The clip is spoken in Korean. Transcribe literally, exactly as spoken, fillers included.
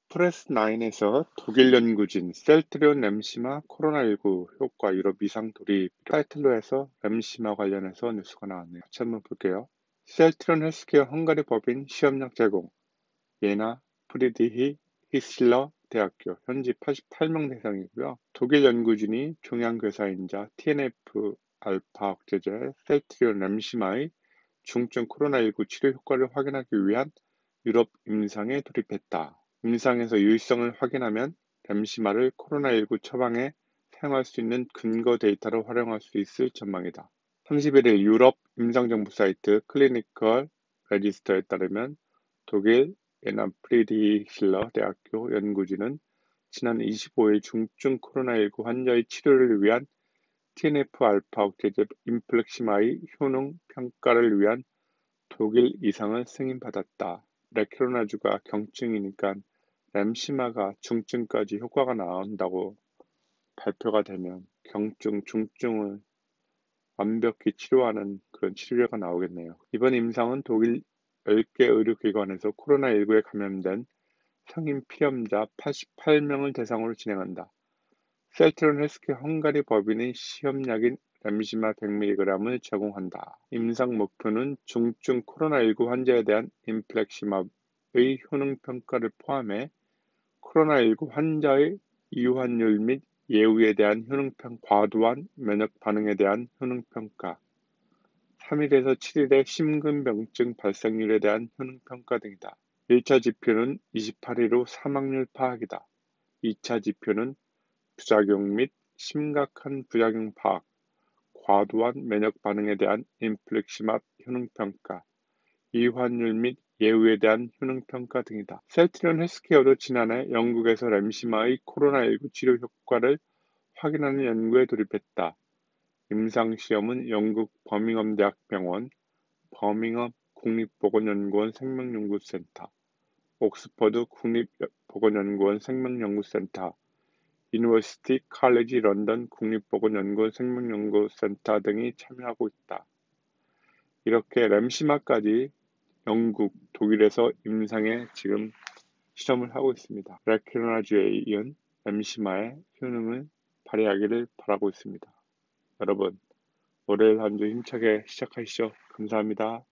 프레스나인에서 독일 연구진 셀트리온 램시마 코로나십구 효과 유럽 이상 돌입 타이틀로 해서 램시마 관련해서 뉴스가 나왔네요. 같이 한번 볼게요. 셀트리온 헬스케어 헝가리 법인 시험약 제공 예나 프리드히 히슬러 대학교 현지 팔십팔 명 대상이고요. 독일 연구진이 종양교사인자 티엔에프 알파 억제제 셀트리온 램시마의 중증 코로나십구 치료 효과를 확인하기 위한 유럽 임상에 돌입했다. 임상에서 유의성을 확인하면 램시마를 코로나십구 처방에 사용할 수 있는 근거 데이터로 활용할 수 있을 전망이다. 삼십일 일 유럽 임상정보 사이트 클리니컬 레지스터에 따르면 독일 예나프리디힐러 대학교 연구진은 지난 이십오 일 중증 코로나십구 환자의 치료를 위한 티엔에프-알파 억제제 인플렉시마의 효능 평가를 위한 독일 이상을 승인받았다. 레크로나주가 경증이니까 램시마가 중증까지 효과가 나온다고 발표가 되면 경증, 중증을 완벽히 치료하는 그런 치료가 나오겠네요. 이번 임상은 독일 열 개 의료기관에서 코로나십구에 감염된 성인 피험자 팔십팔 명을 대상으로 진행한다. 셀트리온 헬스케어 헝가리 법인의 시험약인 램시마 백 밀리그램을 제공한다. 임상 목표는 중증 코로나십구 환자에 대한 인플렉시마의 효능 평가를 포함해 코로나십구 환자의 이완율 및 예후에 대한 효능평가, 과도한 면역 반응에 대한 효능평가, 삼 일에서 칠 일의 심근병증 발생률에 대한 효능평가 등이다. 일 차 지표는 이십팔 일 후 사망률 파악이다. 이 차 지표는 부작용 및 심각한 부작용 파악, 과도한 면역 반응에 대한 인플렉시마 효능평가, 이환율 및 예후에 대한 효능평가 등이다. 셀트리온 헬스케어도 지난해 영국에서 램시마의 코로나십구 치료 효과를 확인하는 연구에 돌입했다. 임상시험은 영국 버밍엄 대학병원, 버밍엄 국립보건연구원 생명연구센터, 옥스퍼드 국립보건연구원 생명연구센터, 유니버시티 칼리지 런던 국립보건연구원 생명연구센터 등이 참여하고 있다. 이렇게 램시마까지 영국, 독일에서 임상에 지금 실험을 하고 있습니다. 레크로나주에 이은 램시마의 효능을 발휘하기를 바라고 있습니다. 여러분, 올해 한 주 힘차게 시작하시죠. 감사합니다.